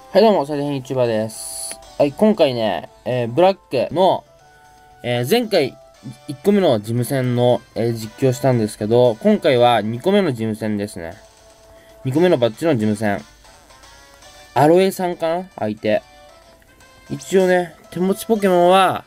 はい、どうも、最近 YouTuber です。はい、今回ね、ブラックの、前回1個目の事務戦の、実況したんですけど、今回は2個目の事務戦ですね。2個目のバッチの事務戦。アロエさんかな相手。一応ね、手持ちポケモンは、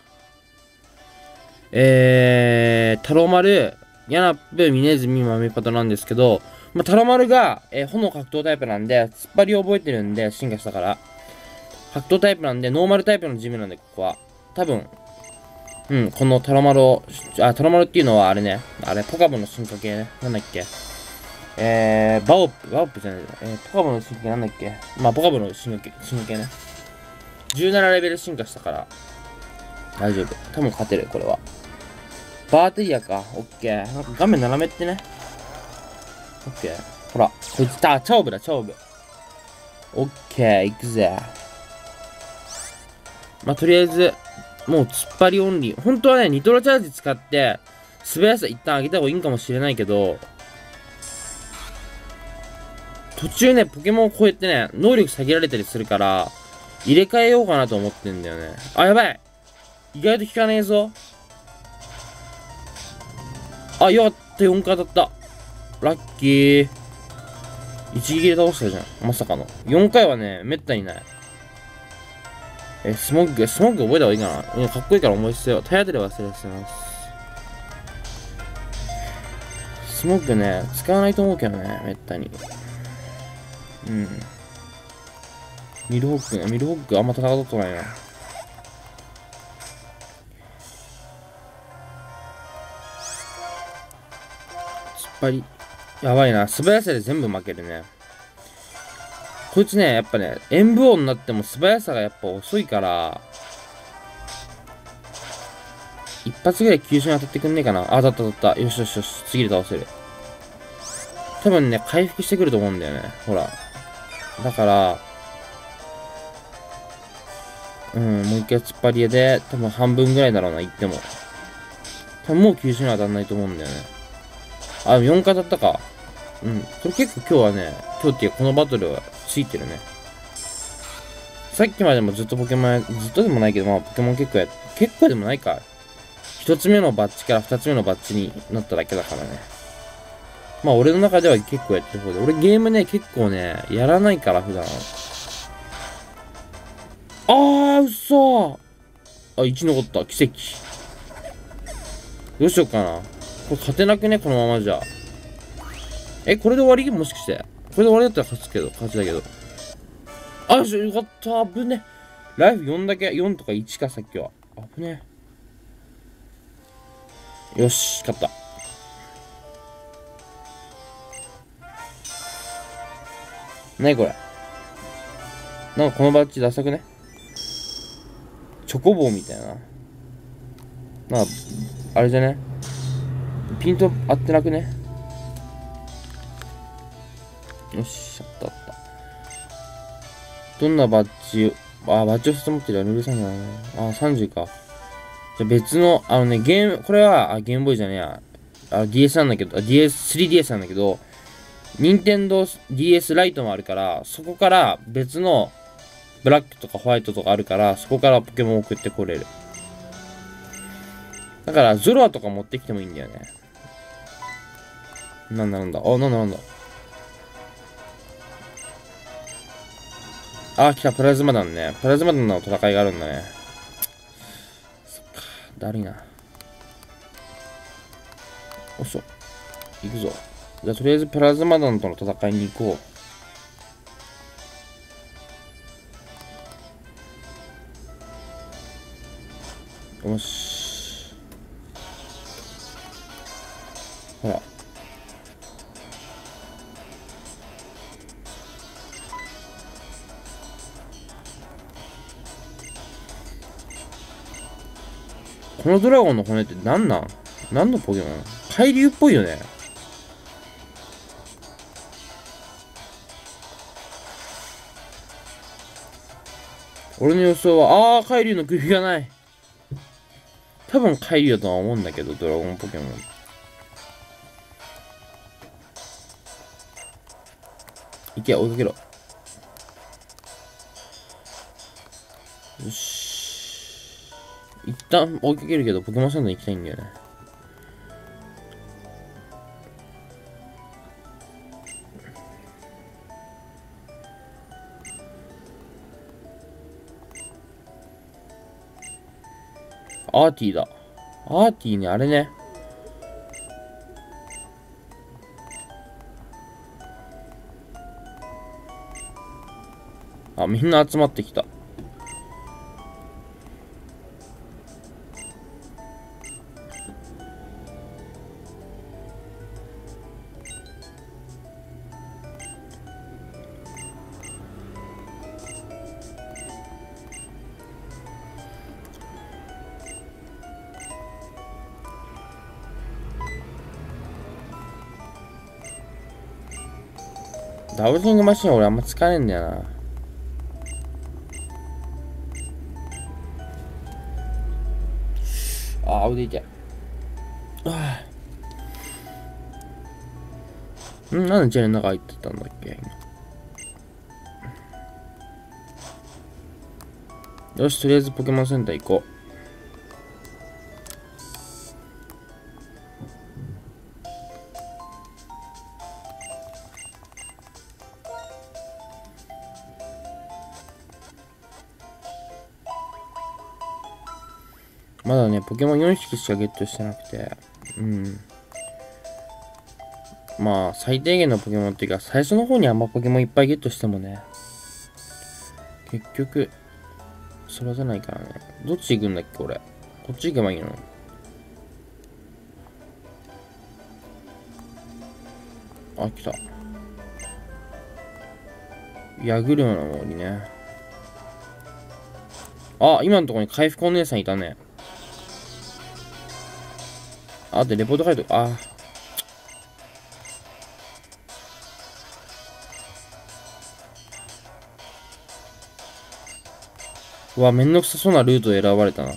タロマル、ヤナップ、ミネズミ、マメパトなんですけど、タロマルが、炎格闘タイプなんで、突っ張りを覚えてるんで、進化したから。格闘タイプなんで、ノーマルタイプのジムなんで、ここは。多分、このタロマルを、タロマルっていうのはあれね、ポカボの進化系ね。なんだっけ。バオップじゃないポカボの進化系なんだっけ。ポカボの進化系ね。17レベル進化したから、大丈夫。多分勝てる、これは。バーテリアか。オッケー。なんか画面斜めってね。オッケー。ほら、こいつ、チャオブだ、チャオブ。オッケー、行くぜ。とりあえず、もう突っ張りオンリー。本当はね、ニトロチャージ使って、素早さ一旦上げた方がいいんかもしれないけど、途中ね、ポケモンを超えてね、能力下げられたりするから、入れ替えようかなと思ってんだよね。あ、やばい意外と効かねえぞ。あ、よかった、4回当たった。ラッキー。一撃で倒したじゃん。まさかの。4回はね、めったにない。スモッグ覚えた方がいいかな。かっこいいから思い捨てよう。体当たり忘れてます。スモッグね、使わないと思うけどね、めったに。ミルホックあんま戦ったことないな。突っ張り。やばいな。素早さで全部負けるね。こいつね、やっぱね、演武王になっても素早さがやっぱ遅いから、一発ぐらい急所に当たってくんねえかな。当たった。よしよしよし。次で倒せる。多分ね、回復してくると思うんだよね。ほら。だから、もう一回突っ張り屋で、多分半分ぐらいだろうな、言っても。多分もう急所に当たんないと思うんだよね。あ、4回当たったか。これ結構今日はね、今日っていうかこのバトルはついてるね。さっきまでもずっとポケモンずっとでもないけど、ポケモン結構でもないか。一つ目のバッジから二つ目のバッジになっただけだからね。俺の中では結構やってる方で。俺ゲームね、結構ね、やらないから普段。嘘1残った。奇跡。どうしようかな。これ勝てなくねこのままじゃ。これで終わりもしかして。これで終わりだったら勝ちだけど。よかった。危ね。ライフ4だけ。4とか1か、さっきは。危ね。よし、勝った。なにこれ。なんかこのバッジダサくね。チョコボーみたいな。なんか、あれじゃね。ピント合ってなくね。よし、あった。どんなバッジ、バッジを2つ持ってるよ。ルール3だな。30か。じゃ、別の、これは、ゲームボーイじゃねえや。DS なんだけど、3DS なんだけど、任天堂 DS ライトもあるから、そこから別の、ブラックとかホワイトとかあるから、そこからポケモンを送ってこれる。だから、ゾロアとか持ってきてもいいんだよね。なんだ。来た、プラズマ弾ね。プラズマ弾の戦いがあるんだね。そっか、だるいな。おっしょ。行くぞ。じゃあ、とりあえずプラズマ弾との戦いに行こう。よし。ほら。このドラゴンの骨って何のポケモン？海竜っぽいよね。俺の予想は、海竜の首がない。多分海竜だとは思うんだけど、ドラゴンポケモン。いけ、追いかけろ。 よし。一旦追いかけるけど、ポケモンセンターに行きたいんだよね。アーティーだ。アーティーね、あれね。あ、みんな集まってきた。ダブルスイングマシン俺あんま使えねえんだよな。あ、腕痛い。なんでチェーンの中入ってたんだっけよし、とりあえずポケモンセンター行こう。まだね、ポケモン4匹しかゲットしてなくて。まあ、最低限のポケモンっていうか、最初の方にあんまポケモンいっぱいゲットしてもね、結局、育てないからね。どっち行くんだっけ、俺。こっち行けばいいの？あ、来た。ヤグルマの森ね。あ、今のところに回復お姉さんいたね。あ、で、レポート書いとく。うわ、めんどくさそうなルートで選ばれたな。よ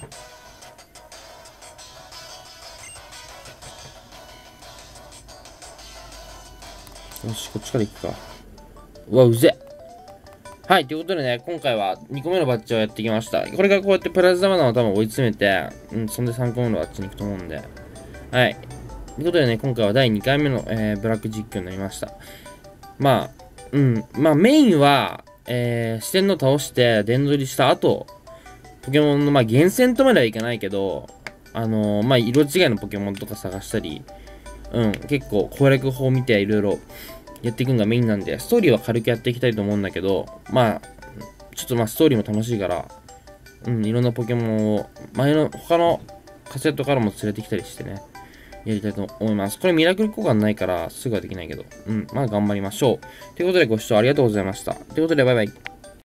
し、こっちから行くか。うわ、うぜ。はい、ということでね、今回は2個目のバッジをやってきました。これからこうやってプラズマナを多分追い詰めて、そんで3個目のバッジに行くと思うんで。はい。ということでね、今回は第2回目の、ブラック実況になりました。まあメインは、四天王倒して殿取りした後、ポケモンの、まあ、厳選とまではいかないけど、まあ、色違いのポケモンとか探したり、結構攻略法を見ていろいろやっていくのがメインなんで、ストーリーは軽くやっていきたいと思うんだけど、まあ、ちょっとまあ、ストーリーも楽しいから、いろんなポケモンを、他のカセットからも連れてきたりしてね、やりたいと思います。これミラクル交換ないからすぐはできないけど、まあ頑張りましょう。ということでご視聴ありがとうございました。ということでバイバイ。